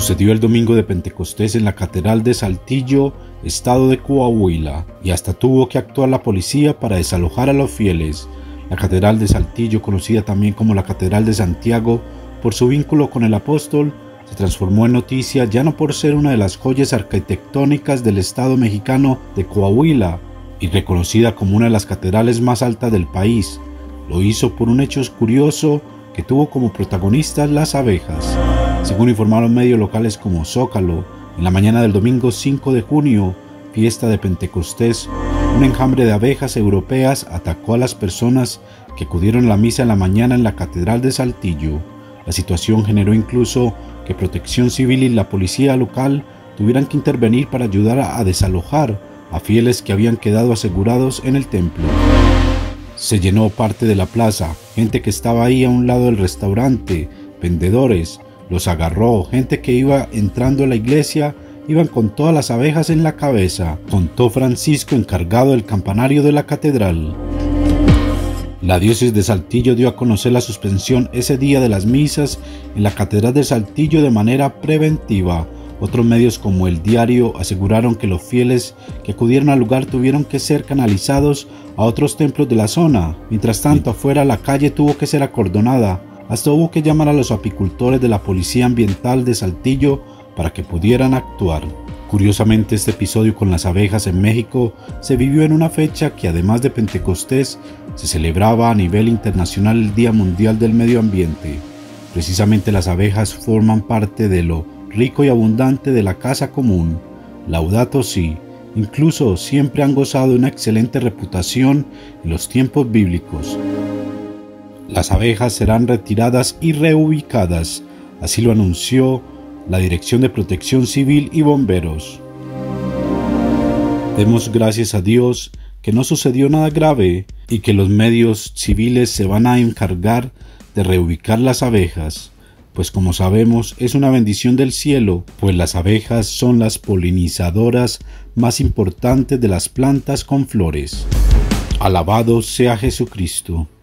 Sucedió el domingo de Pentecostés en la Catedral de Saltillo, estado de Coahuila, y hasta tuvo que actuar la policía para desalojar a los fieles. La Catedral de Saltillo, conocida también como la Catedral de Santiago por su vínculo con el apóstol, se transformó en noticia ya no por ser una de las joyas arquitectónicas del estado mexicano de Coahuila y reconocida como una de las catedrales más altas del país. Lo hizo por un hecho curioso que tuvo como protagonistas las abejas. Según informaron medios locales como Zócalo, en la mañana del domingo 5 de junio, fiesta de Pentecostés, un enjambre de abejas europeas atacó a las personas que acudieron a la misa en la mañana en la Catedral de Saltillo. La situación generó incluso que Protección Civil y la policía local tuvieran que intervenir para ayudar a desalojar a fieles que habían quedado asegurados en el templo. Se llenó parte de la plaza, gente que estaba ahí a un lado del restaurante, vendedores, los agarró, gente que iba entrando a la iglesia, iban con todas las abejas en la cabeza, contó Francisco, encargado del campanario de la catedral. La diócesis de Saltillo dio a conocer la suspensión ese día de las misas en la Catedral de Saltillo de manera preventiva. Otros medios como El Diario aseguraron que los fieles que acudieron al lugar tuvieron que ser canalizados a otros templos de la zona. Mientras tanto, afuera la calle tuvo que ser acordonada. Hasta hubo que llamar a los apicultores de la Policía Ambiental de Saltillo para que pudieran actuar. Curiosamente, este episodio con las abejas en México se vivió en una fecha que, además de Pentecostés, se celebraba a nivel internacional el Día Mundial del Medio Ambiente. Precisamente las abejas forman parte de lo rico y abundante de la casa común. Laudato si, incluso siempre han gozado de una excelente reputación en los tiempos bíblicos. Las abejas serán retiradas y reubicadas, así lo anunció la Dirección de Protección Civil y Bomberos. Demos gracias a Dios que no sucedió nada grave y que los medios civiles se van a encargar de reubicar las abejas, pues como sabemos es una bendición del cielo, pues las abejas son las polinizadoras más importantes de las plantas con flores. Alabado sea Jesucristo.